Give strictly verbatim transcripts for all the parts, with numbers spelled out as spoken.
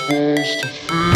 supposed to feel.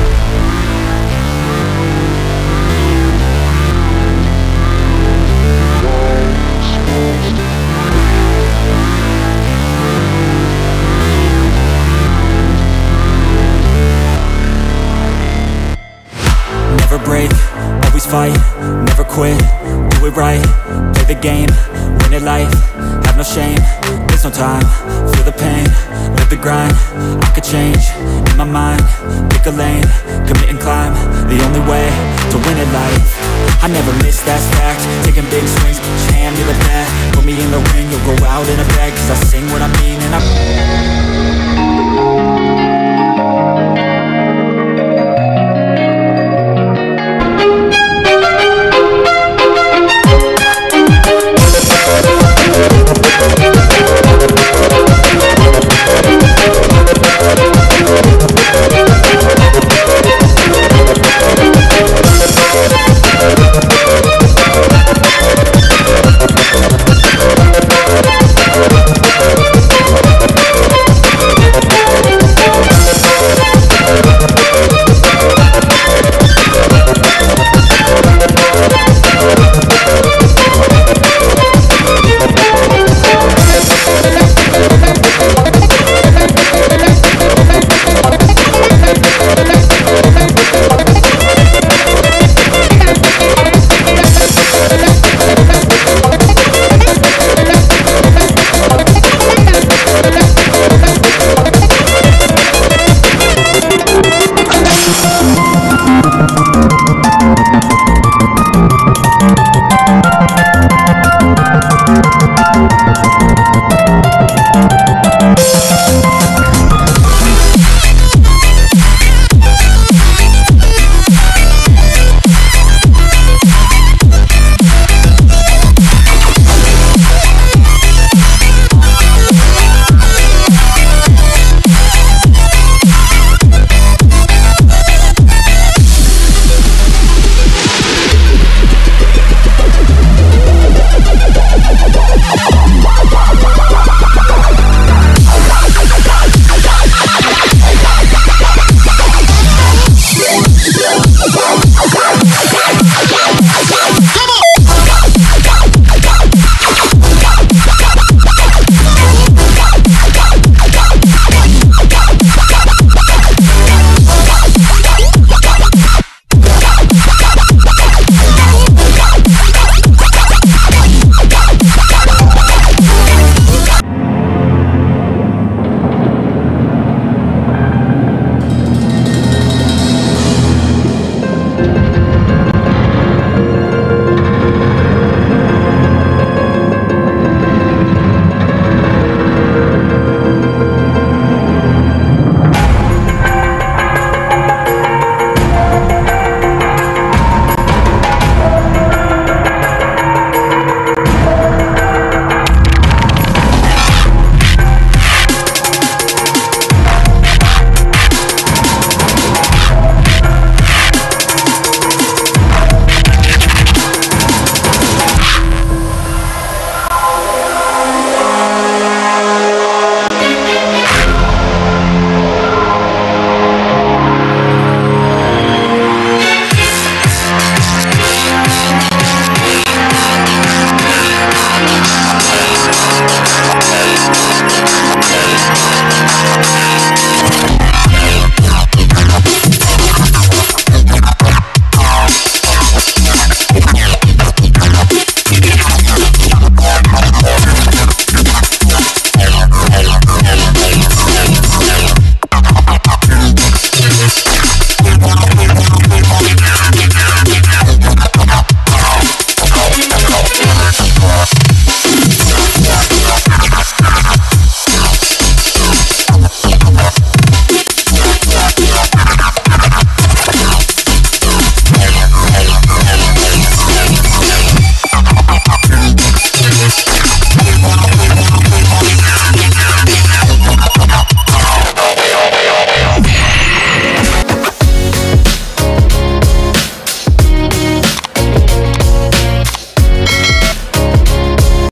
Never break, always fight, never quit, do it right, play the game, win it life, have no shame, there's no time, feel the pain, live the grind, I could change, in my mind, pick a lane, commit and climb, the only way to win it life. I never miss, that's fact, taking big swings, put your hand to the bat, put me in the ring, you'll go out in a bag, cause I sing what I mean and I